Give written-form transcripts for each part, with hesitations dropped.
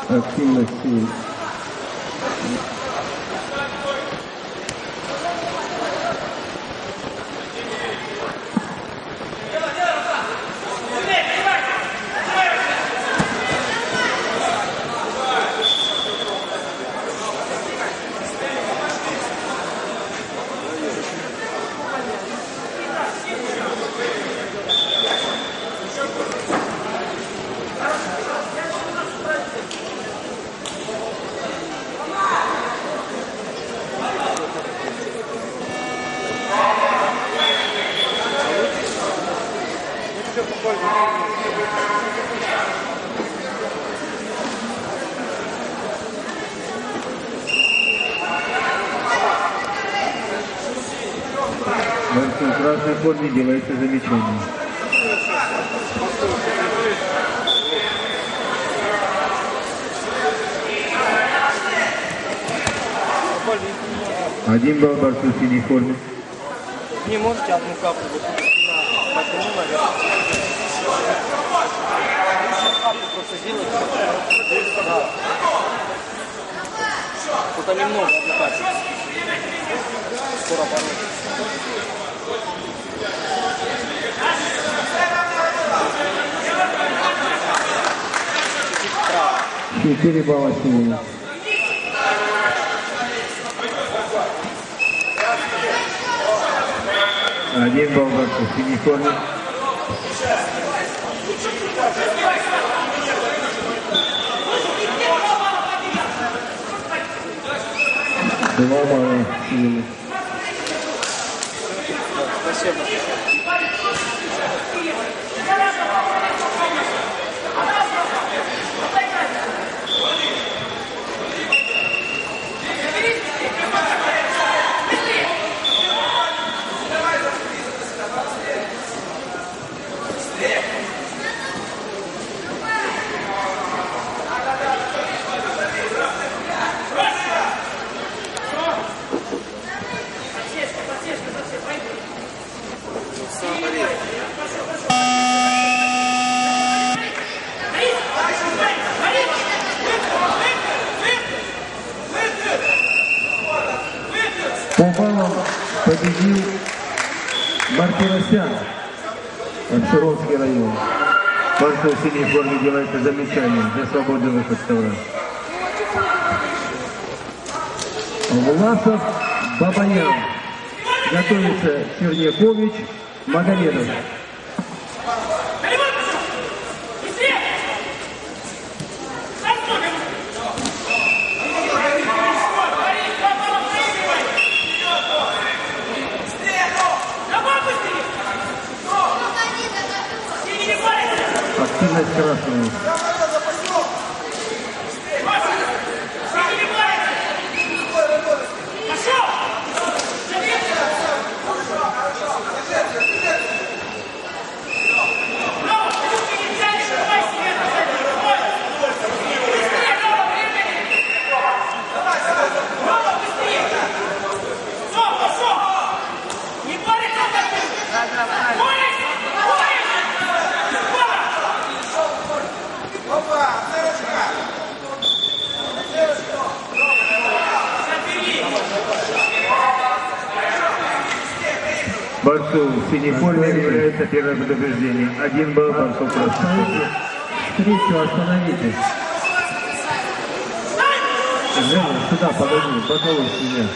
активности. В красной форме делается замечание. Один балл борцу в синей форме. Не можете одну каплю просто сделать. Да. Тут немного одну каплю. Скоро порой. Четыре балла синего. Один балл борцу в синей форме. Два балла синему. Спасибо. По баллам победил Мартиросян, Обширонский район. Борцу в синей форме делается замечание за свободный выход с ковра. Власов Бабаян. Готовится Чернякович Магомедов. Активность красная. Борцу в синей форме является первое предупреждение. Один балл борцу красный. Встречу остановите. Женя, сюда подойди, боковой стене.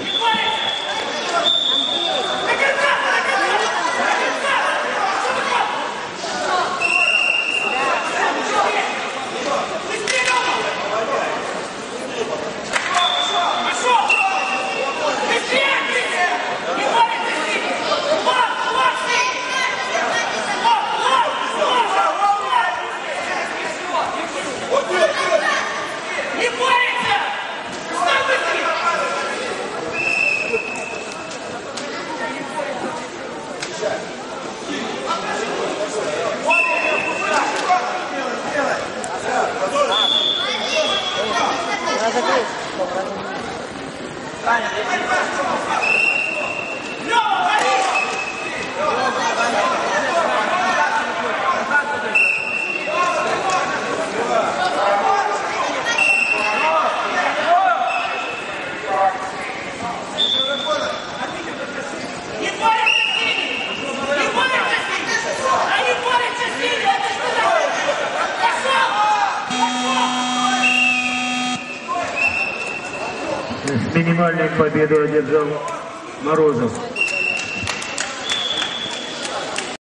С минимальной победой одержал Морозов.